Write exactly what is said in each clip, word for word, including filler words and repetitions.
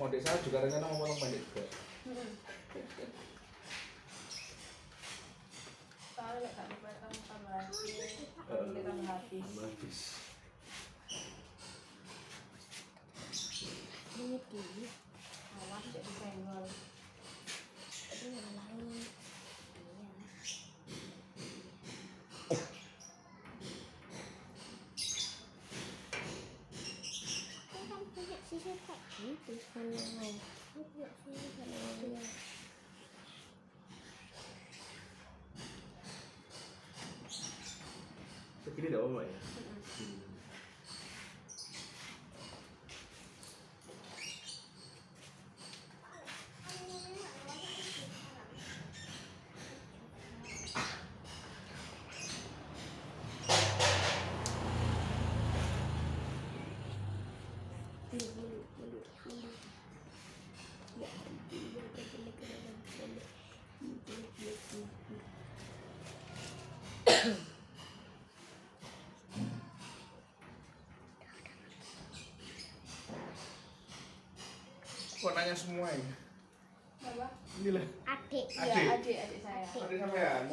Mondek saya juga rencana mau potong pendek juga. Kalau nggak dipotong tambah habis, tambah habis. Habis. Ini dulu. Awas jadi senggol. Ini yang lain. Sisi kayak gitu kan yang lain. Enggak sih kalau dia. Segini enggak apa-apa ya? Kok nanya semua ya? Apa? Inilah. Adik. Adik. Iya, adik adik saya. Adik sampean.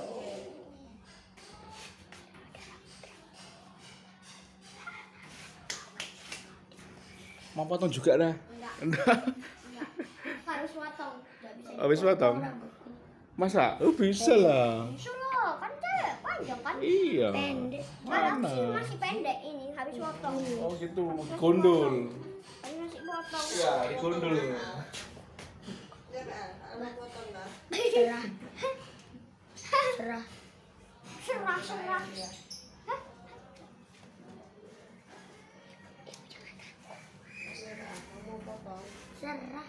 Mau potong juga dah? Enggak. Enggak. Enggak. Harus potong. Enggak bisa. Habis potong? Masa? Oh bisa lah. Bisa lah, kan cewek panjang kan? Iya. Pendek. Kalau Mana? sih masih pendek ini habis potong. Oh gitu, gondol. Ini masih potong. Iya, digondol. Serah. Serah. Serah, serah. Serah.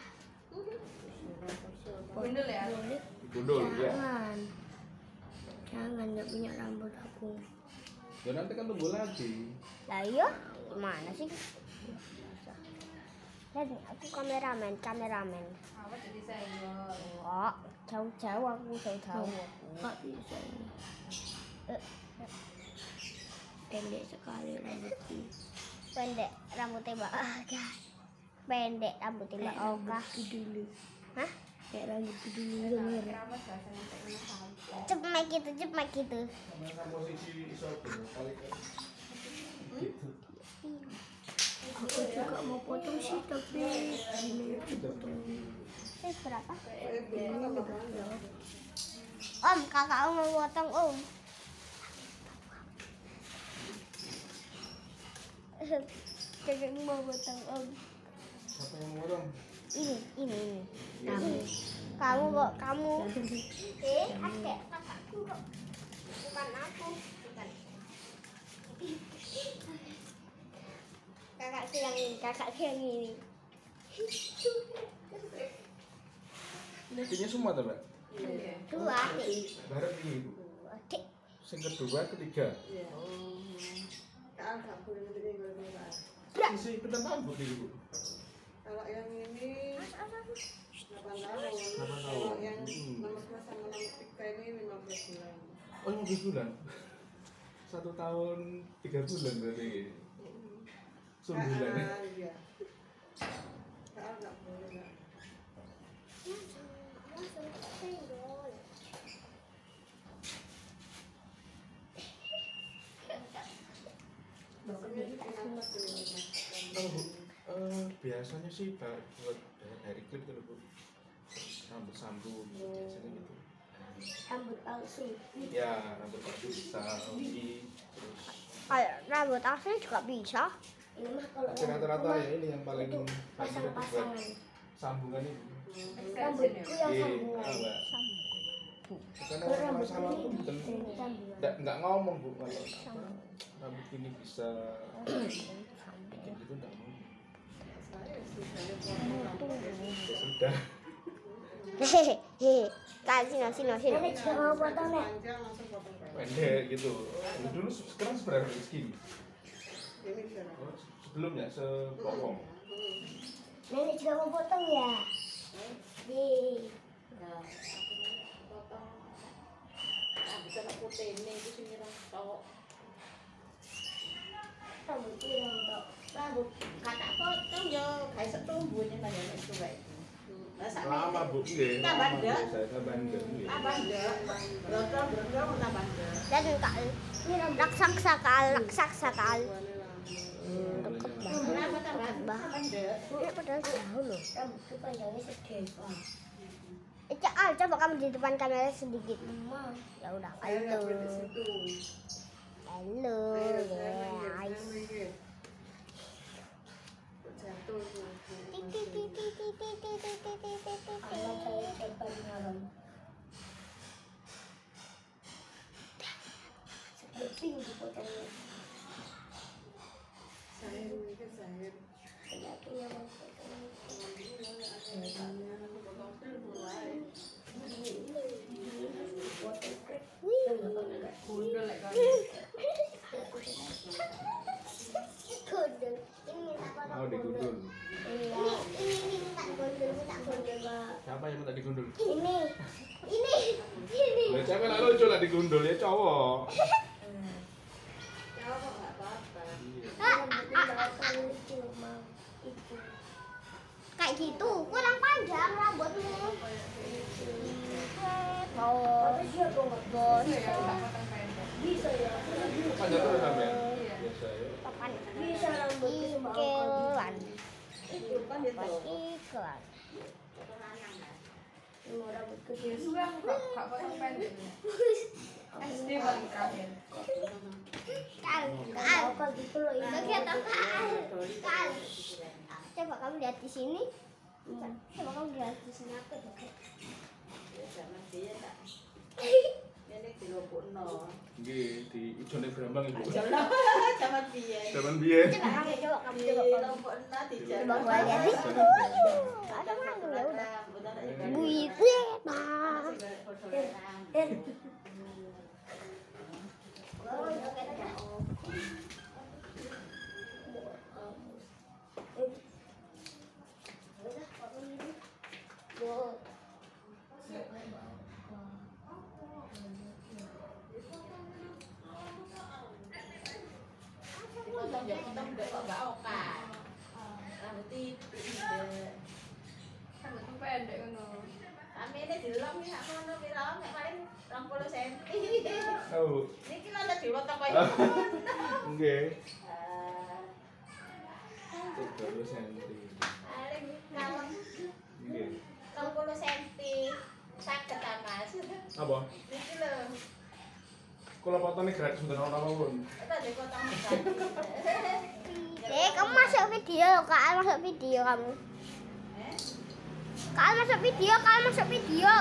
Gundul ya? Boleh. Digondol ya. Jangan. Jangan, nggak punya rambut aku. Ya nanti kan tumbuh lagi. Lah iya, gimana sih? Lihat nih, aku kameramen, kameramen. Awas jadi senggol. Enggak, jauh-jauh aku, jauh-jauh aku. Enggak bisa ini. Eh, pendek sekali rambutku. Pendek rambutnya Mbak Oka. Pendek rambutnya Mbak Oka. Dulu. Hah? Kayak rambutku dulu denger. Keramas bahasanya kayak ini sampai. Cepet gitu, cepet gitu. Sama posisi iso kali kan. Gitu. Aku juga mau potong sih, tapi ini potong. Eh, berapa? Om, kakak om mau potong om. Kakak mau potong om. Siapa yang ngorong? Ini, ini, ini. Kamu, kamu kok, kamu. Eh, adek kakakku kok. Bukan aku, bukan. Kakakku yang ini, kakakku yang ini. Ini adiknya semua tuh, Mbak? Iya. Dua adik. Bareng ini, Bu. Dua adik. Yang kedua, ketiga. Berat. Sisi kita rambut ini, Bu. Kalau yang ini delapan tahun, delapan tahun. kalau yang Hmm. nomor dua sama nomor tiga ini lima belas bulan. Oh, lima belas bulan. Satu tahun tiga bulan berarti. Sembilan ya. Ah, iya. Kalau nggak boleh nggak. Biasanya kenapa tuh? Oh, Bu, eh, biasanya sih Pak, buat dari klip tuh, Bu. Rambut sambung biasanya gitu. Rambut palsu. Ya, rambut palsu bisa, oke. Terus Kayak rambut asli juga bisa. Ini mah kalau tapi rata-rata ya ini yang paling itu paling buat pasang-pasangan. sambungan itu. Rambutku yang Iya, sambungan. ah, Mbak. Sambung. Karena orang masalah tuh bukan Sambungan. nggak nggak ngomong, Bu, kalau apa, rambut ini bisa bikin gitu nggak ngomong. Saya sudah potong rambut. Ya sudah. Hehehe. Kak, sini, sini, sini. Nenek juga mau potong, Nek. Panjang langsung potong pendek. Pendek gitu. Dulu sekarang seberapa segini? Ini sudah. Oh, sebelumnya sepotong. Nenek juga mau potong ya? Di. Nah, potong. Ah, bisa nak putih ini itu sini rambut. Rambut ireng, Dok. Rambut kata potong yo kayak setumbuhnya nanya itu baik. Lama Bu nggih. Tambah lama, ndak? Bu. Saya tambah ndak nggih. Tambah ndek. Brotol brotol tambah ndek. Dan kak raksasa kal raksasa kal. Deket banget. Kenapa tambah tambah ndek? Ini padahal jauh loh. Rambutku panjangnya segede. Cak, Al, coba kamu di depan kamera sedikit. Ya udah, Saya nggak halo. boleh di situ. Halo, guys. Jatuh tuh. Titik, titik, titik, titik, titik, titik, titik. Saya ini kan saya. Gundul lek kan. Gundul. Ini minta potong Mau digundul. Ini, ini minta gundul, minta gundul. Siapa yang minta digundul? Ini, ini, ini. Lah cewek lah lucu lah digundul ya cowok. Jawab kok nggak apa-apa. Kayak gitu, kurang panjang rambutmu. Bos, bos. Bisa ya tak potong pendek. Bisa ya. Panjang terus sampean. Biasa ya. Papan Bisa rambut iklan, itu kan itu. iklan. Biasa aku gak gak potong pendek. S D paling terakhir. Kal, kal, kal gitu loh. Kegiatan kal, kal. Coba kamu lihat di sini. Coba kamu lihat di sini apa tuh? Ya sama dia tak. Ini dilopukno. Nggih, di ijone Brambang Ibu. Jalan zaman biyen. Zaman biyen. Coba kamu coba kamu Di coba kamu. lopukno di Coba jalan. gua lihat nih. Zaman Brambang. Ada malu ya udah. Buat Buih, nah. Potong ya potong ndek kok gak okan. Rambut titik ndek. Rambutku pendek ngono. Amene dilem iki sak kono pira nek paling dua puluh sentimeter. Oh, Niki lho ada diwatang kaya ngono. nggih. Eh, tiga puluh senti. paling ngalem Nggih. dua puluh sentimeter. Saged ta Mas. Apa? Niki lho, Kalau potongnya gratis bener ora apa-apa. kita ada potong Eh, kamu masuk video, Kak. Masuk video kamu. Eh? Kak masuk video, Kak masuk video.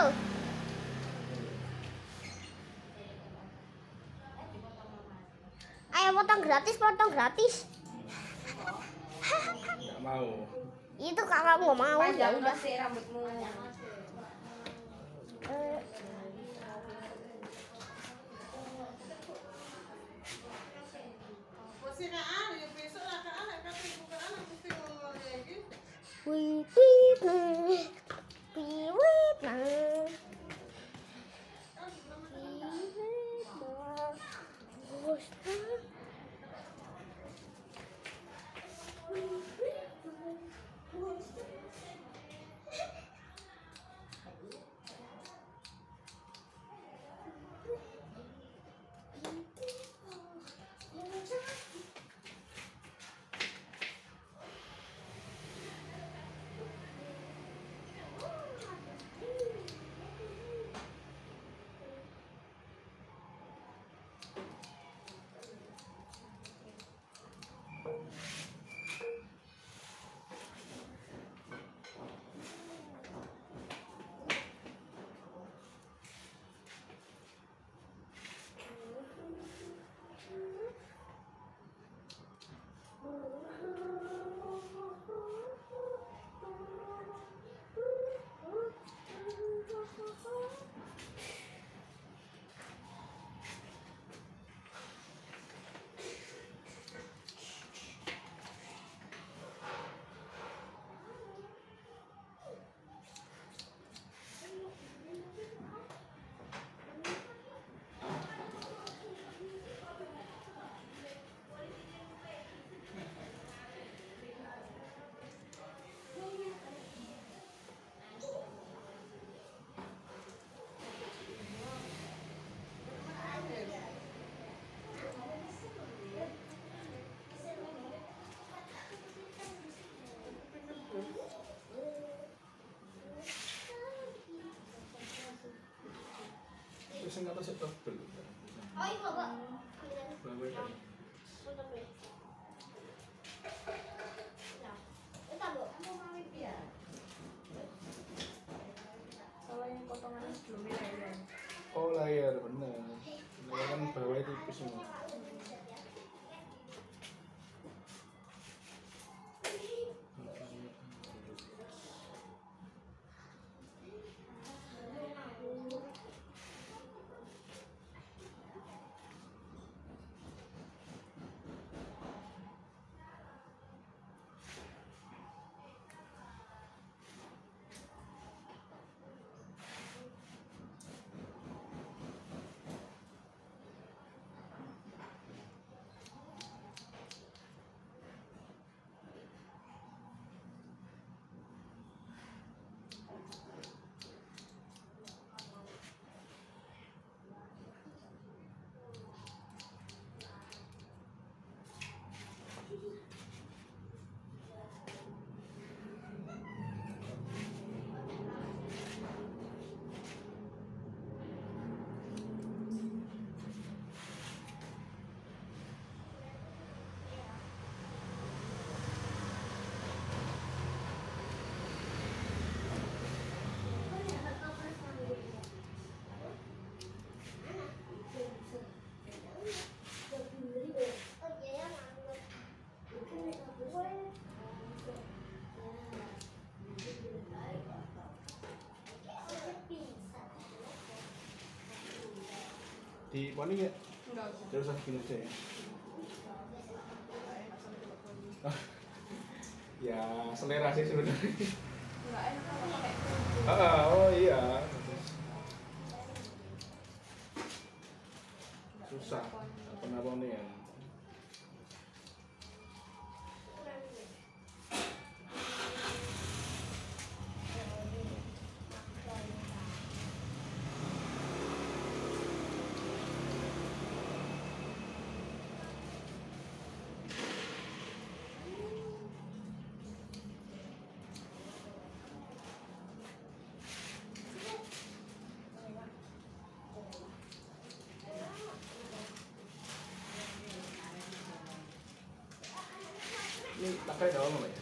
Ayo potong gratis, potong gratis. Enggak mau. Itu Kak kamu nggak mau ya Panjang udah. masih rambutmu. Eh, Wih, wih, wih, wih, wih, nah. sing atas tebel. Oh iya kok. Bawa tadi. Soalnya potongannya sebelumnya ya. Oh layar bener. Layar kan bawahnya tipis semua. Di poni ya? Enggak usah. Tidak usah gini aja ya. Ya selera sih sebenarnya. Enggak enak kalau pakai Ah, oh iya. Susah. Apa nih ya? Ini pakai daun apa ya?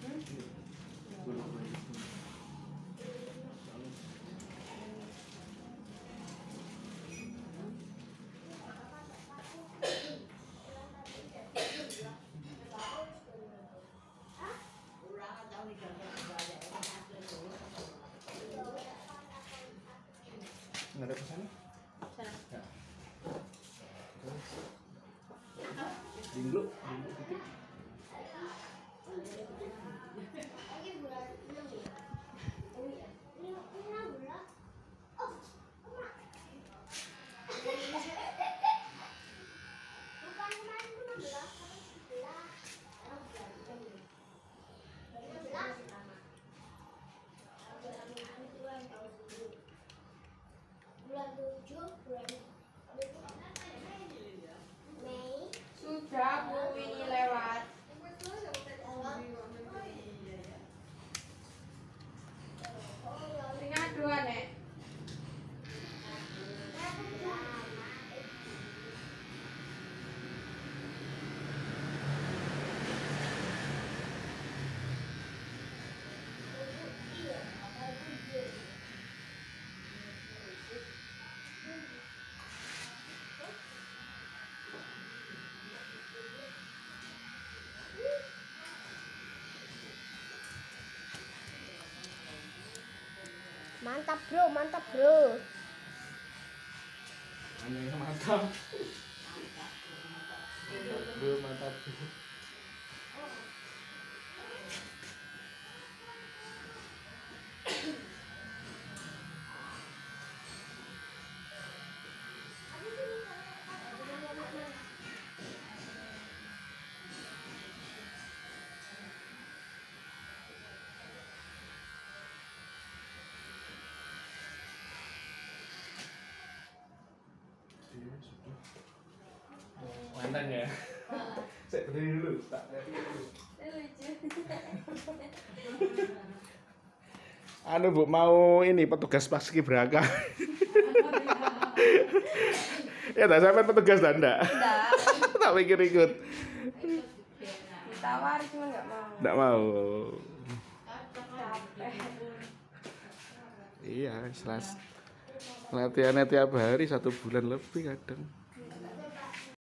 Nggak ada pesannya? sana. Ya. Dinglu, dinglu titik. Sudah Bu ini lewat. Tinggal dua nek. Mantap bro, mantap bro. Hanya yang mantap. Bro, mantap bro. Mantan ya. Saya berdiri dulu, tak lihat dulu. Lucu. Anu Bu, mau ini petugas paskibraka. Ya tak sampai petugas dah ndak. Enggak. Tak pikir ikut. Ditawari cuma nggak mau. Ndak mau. Capek. Iya, selas latihannya tiap hari satu bulan lebih kadang.